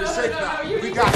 You're safe now. You We got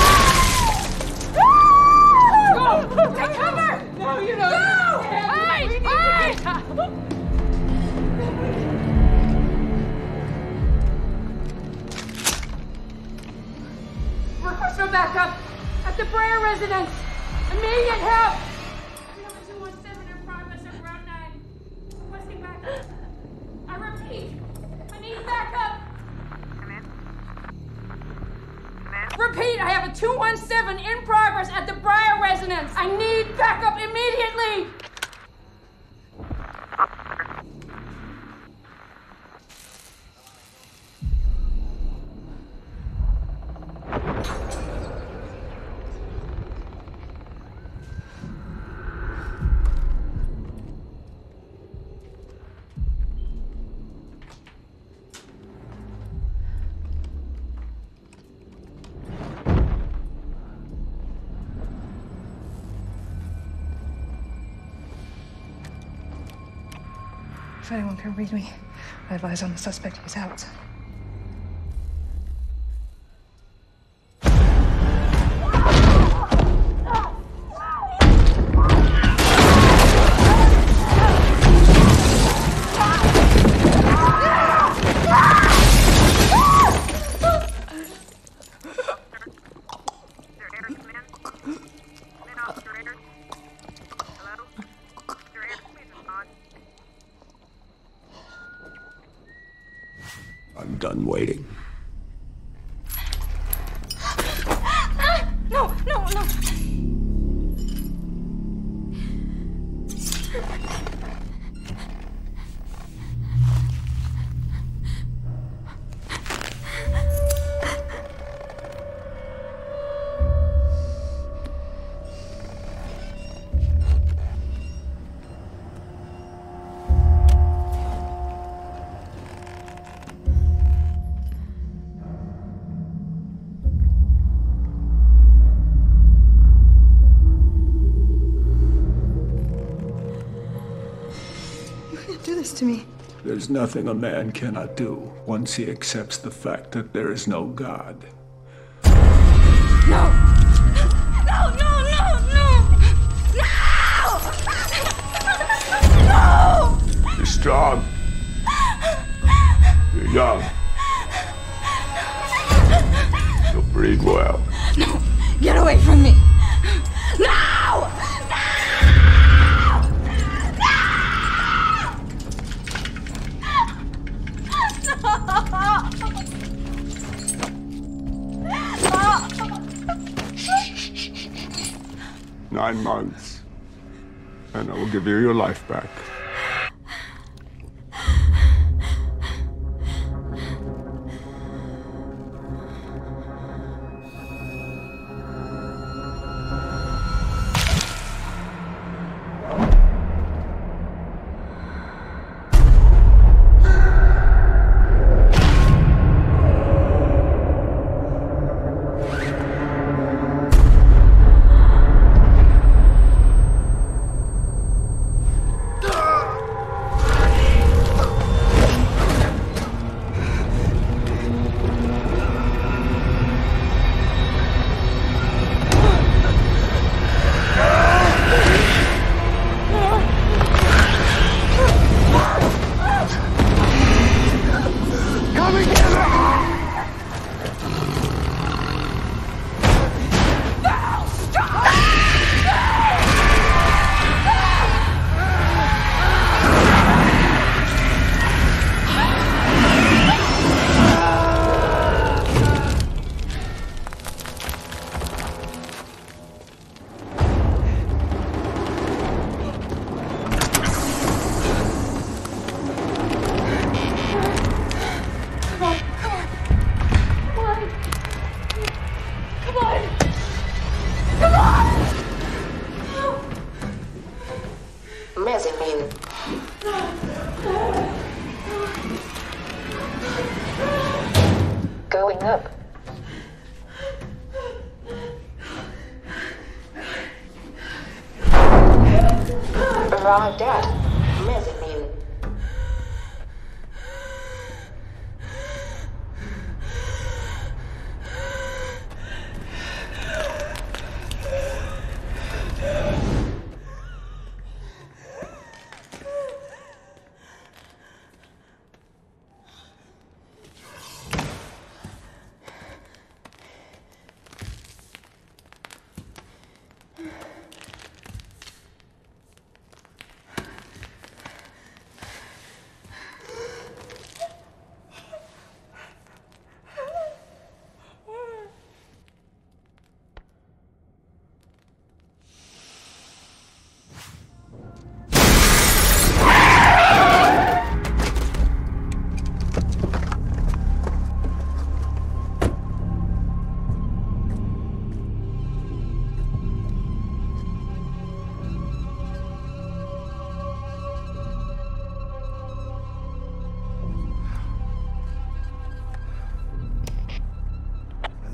you. Go! Take cover! No, you don't. Go! Hey! Request for backup at the Breyer residence. Immediate help! Number 217 in progress on Route 9. Requesting backup. I repeat, I need backup. Repeat, I have a 217 in progress at the Breyer residence. I need backup immediately. If anyone can read me, I advise on the suspect is out. I'm done waiting. No. Do this to me. There's nothing a man cannot do once he accepts the fact that there is no God. No! You're strong. You're young. You'll breed well. No! Get away from me! No! 9 months, and I will give you your life back. Mezzanine. Going up. Arrived at mezzanine.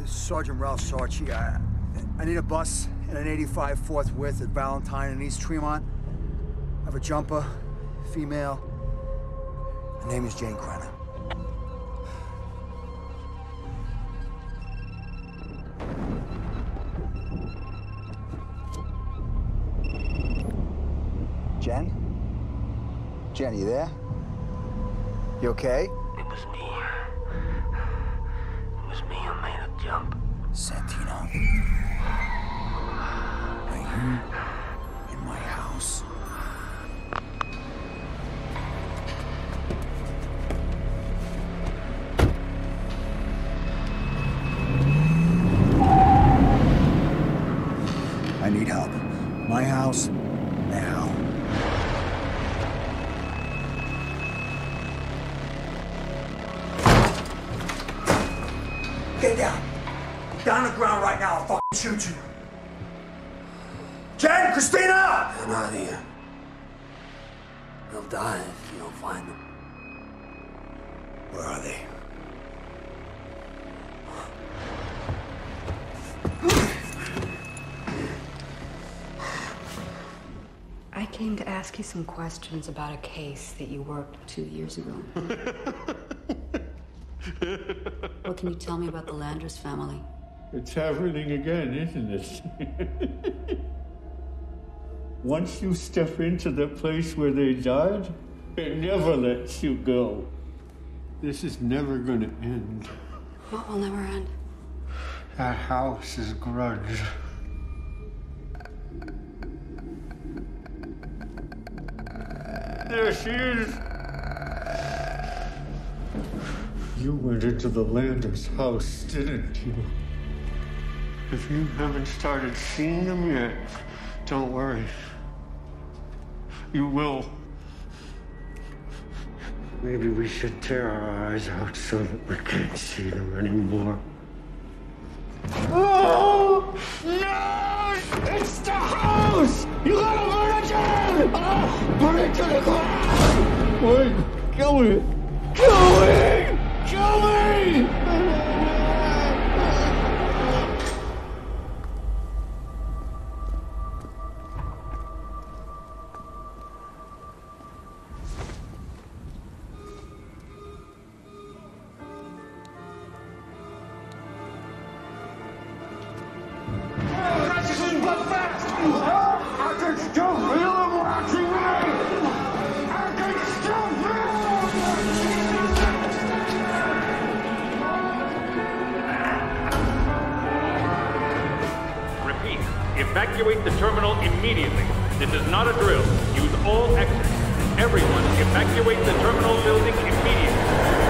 Sergeant Ralph Sarchi. I need a bus and an 85 forthwith at Valentine and East Tremont. I have a jumper, female. Her name is Jane Crenna. Jen? Jen, you there? You okay? It was me. It was me who made a jump. Santino. Are you in my house? I need help. My house, now. Get down. Down on the ground right now, I'll fucking shoot you. Jen, Christina! They're not here. They'll die if you don't find them. Where are they? I came to ask you some questions about a case that you worked 2 years ago. What can you tell me about the Landers family? It's happening again, isn't it? Once you step into the place where they died, it never lets you go. This is never gonna end. What will never end? That house is Grudge. There she is. You went into the Landers house, didn't you? If you haven't started seeing them yet, don't worry. You will. Maybe we should tear our eyes out so that we can't see them anymore. Oh! No! It's the house! You gotta burn it down! Oh, burn it to the ground! Wait, kill me! Kill me! Kill me! Evacuate the terminal immediately. This is not a drill. Use all exits. Everyone, evacuate the terminal building immediately.